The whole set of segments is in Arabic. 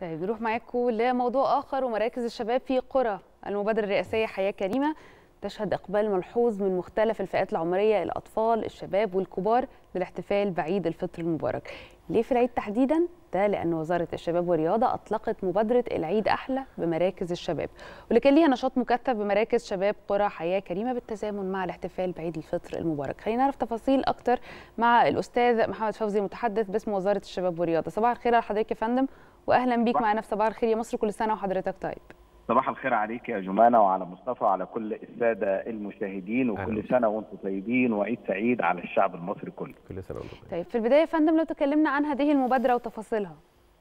طيب نروح معاكم لموضوع آخر ومراكز الشباب في قرى. المبادرة الرئاسية حياة كريمة تشهد إقبال ملحوظ من مختلف الفئات العمرية، الأطفال، الشباب والكبار، للاحتفال بعيد الفطر المبارك. ليه في العيد تحديدا؟ ده لأن وزارة الشباب والرياضة أطلقت مبادرة العيد أحلى بمراكز الشباب، واللي كان ليها نشاط مكثف بمراكز شباب قرى حياة كريمة بالتزامن مع الاحتفال بعيد الفطر المبارك. خلينا نعرف تفاصيل أكتر مع الأستاذ محمد فوزي المتحدث باسم وزارة الشباب والرياضة. صباح الخير على حضرتك يا فندم، واهلا بيك معنا في صباح الخير يا مصر. كل سنه وحضرتك طيب. صباح الخير عليك يا جمانه وعلى مصطفى وعلى كل الساده المشاهدين، وكل سنه وانتم طيبين وعيد سعيد على الشعب المصري كله. كل سنه وانتم طيب في البدايه يا فندم لو تكلمنا عن هذه المبادره وتفاصيلها.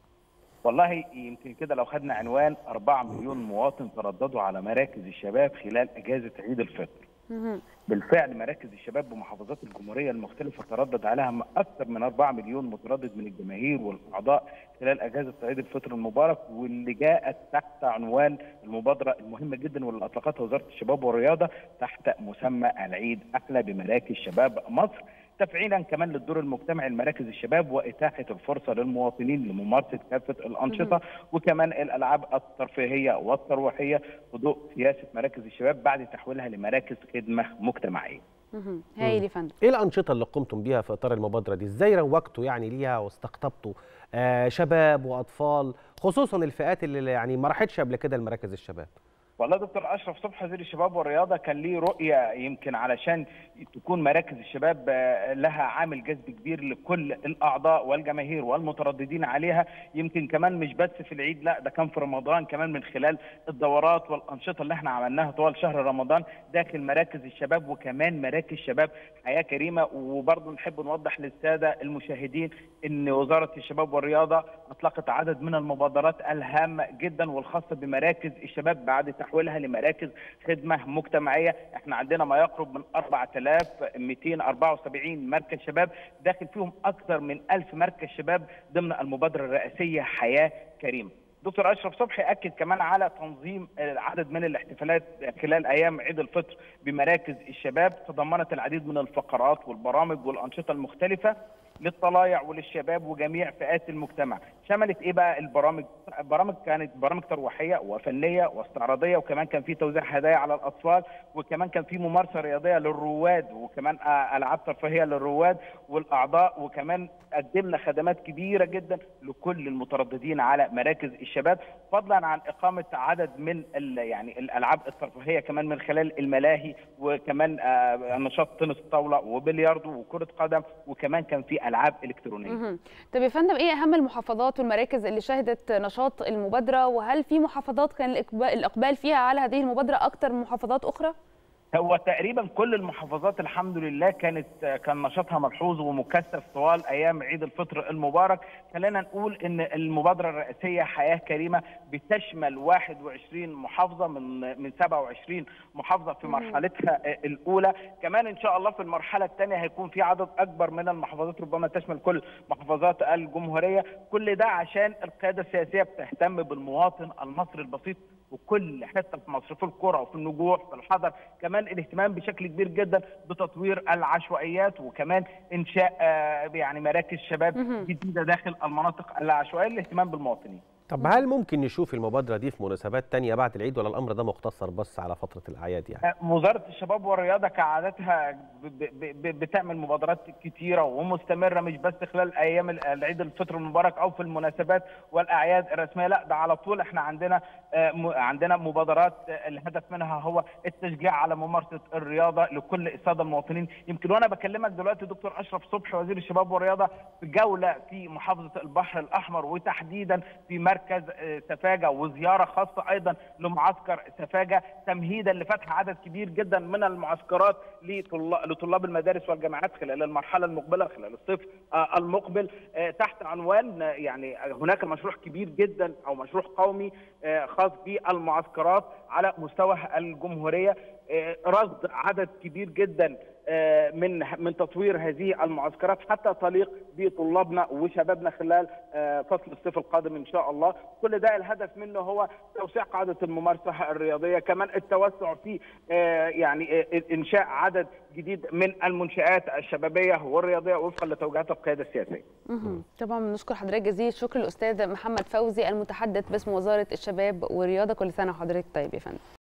والله يمكن كده لو خدنا عنوان 4 مليون مواطن ترددوا على مراكز الشباب خلال اجازه عيد الفطر. بالفعل مراكز الشباب بمحافظات الجمهوريه المختلفه تردد عليها اكثر من 4 مليون متردد من الجماهير والاعضاء خلال اجازه عيد الفطر المبارك، واللي جاءت تحت عنوان المبادره المهمه جدا واللي اطلقتها وزاره الشباب والرياضه تحت مسمى العيد احلى بمراكز شباب مصر، تفعيلا كمان للدور المجتمعي لمراكز الشباب واتاحه الفرصه للمواطنين لممارسه كافه الانشطه وكمان الالعاب الترفيهيه والترويحيه في ضوء سياسه مراكز الشباب بعد تحويلها لمراكز خدمه مجتمعيه. هايل يا فندم. ايه الانشطه اللي قمتم بيها في اطار المبادره دي؟ ازاي روجتوا يعني ليها واستقطبتوا شباب واطفال، خصوصا الفئات اللي يعني ما راحتش قبل كده لمراكز الشباب؟ والله دكتور اشرف صبحي وزير الشباب والرياضه كان ليه رؤيه يمكن علشان تكون مراكز الشباب لها عامل جذب كبير لكل الاعضاء والجماهير والمترددين عليها، يمكن كمان مش بس في العيد، لا ده كان في رمضان كمان من خلال الدورات والانشطه اللي احنا عملناها طوال شهر رمضان داخل مراكز الشباب وكمان مراكز شباب حياه كريمه. وبرضه نحب نوضح للساده المشاهدين ان وزاره الشباب والرياضه اطلقت عدد من المبادرات الهامه جدا والخاصه بمراكز الشباب بعد تحويلها لمراكز خدمه مجتمعيه. احنا عندنا ما يقرب من 4274 مركز شباب داخل فيهم اكثر من 1000 مركز شباب ضمن المبادره الرئاسيه حياه كريمه. دكتور اشرف صبحي اكد كمان على تنظيم عدد من الاحتفالات خلال ايام عيد الفطر بمراكز الشباب، تضمنت العديد من الفقرات والبرامج والانشطه المختلفه للطلائع وللشباب وجميع فئات المجتمع. شملت ايه بقى البرامج؟ كانت برامج ترويحيه وفنيه واستعراضيه، وكمان كان في توزيع هدايا على الاطفال، وكمان كان في ممارسه رياضيه للرواد، وكمان العاب ترفيهيه للرواد والاعضاء، وكمان قدمنا خدمات كبيره جدا لكل المترددين على مراكز الشباب، فضلا عن اقامه عدد من يعني الالعاب الترفيهيه كمان من خلال الملاهي، وكمان نشاط تنس الطاوله وبلياردو وكره قدم، وكمان كان في العاب الكترونيه. طب يا فندم ايه اهم المحافظات والمراكز اللي شهدت نشاط المبادره، وهل في محافظات كان الاقبال فيها على هذه المبادره اكثر من محافظات اخرى؟ هو تقريبا كل المحافظات الحمد لله كان نشاطها ملحوظ ومكثف طوال ايام عيد الفطر المبارك. خلينا نقول ان المبادره الرئاسيه حياه كريمه بتشمل 21 محافظه من 27 محافظه في مرحلتها الاولى، كمان ان شاء الله في المرحله الثانيه هيكون في عدد اكبر من المحافظات ربما تشمل كل محافظات الجمهوريه، كل ده عشان القياده السياسيه بتهتم بالمواطن المصري البسيط وكل حته في مصر، في القرى وفي النجوع في الحضر، كمان الاهتمام بشكل كبير جدا بتطوير العشوائيات وكمان انشاء يعني مراكز شباب جديده داخل المناطق العشوائيه للاهتمام بالمواطنين. طب هل ممكن نشوف المبادرة دي في مناسبات تانية بعد العيد، ولا الأمر ده مقتصر بس على فترة الأعياد يعني؟ وزارة الشباب والرياضة كعادتها بتعمل مبادرات كتيرة ومستمرة، مش بس خلال أيام العيد الفطر المبارك أو في المناسبات والأعياد الرسمية، لا ده على طول احنا عندنا مبادرات الهدف منها هو التشجيع على ممارسة الرياضة لكل السادة المواطنين. يمكن وأنا بكلمك دلوقتي دكتور أشرف صبحي وزير الشباب والرياضة في جولة في محافظة البحر الأحمر وتحديدا في مركز سفاجة، وزيارة خاصة أيضا لمعسكر سفاجة تمهيدا لفتح عدد كبير جدا من المعسكرات لطلاب المدارس والجامعات خلال المرحلة المقبلة خلال الصيف المقبل، تحت عنوان يعني هناك مشروع كبير جدا أو مشروع قومي خاص بالمعسكرات على مستوى الجمهورية، رصد عدد كبير جدا من تطوير هذه المعسكرات حتى تليق بطلابنا وشبابنا خلال فصل الصيف القادم ان شاء الله. كل ده الهدف منه هو توسيع قاعده الممارسه الرياضيه، كمان التوسع في يعني انشاء عدد جديد من المنشآت الشبابيه والرياضيه وفقا لتوجيهات القياده السياسيه. طبعا بنشكر حضرتك جزيل الشكر الاستاذ محمد فوزي المتحدث باسم وزاره الشباب والرياضه. كل سنه وحضرتك طيب يا فندم.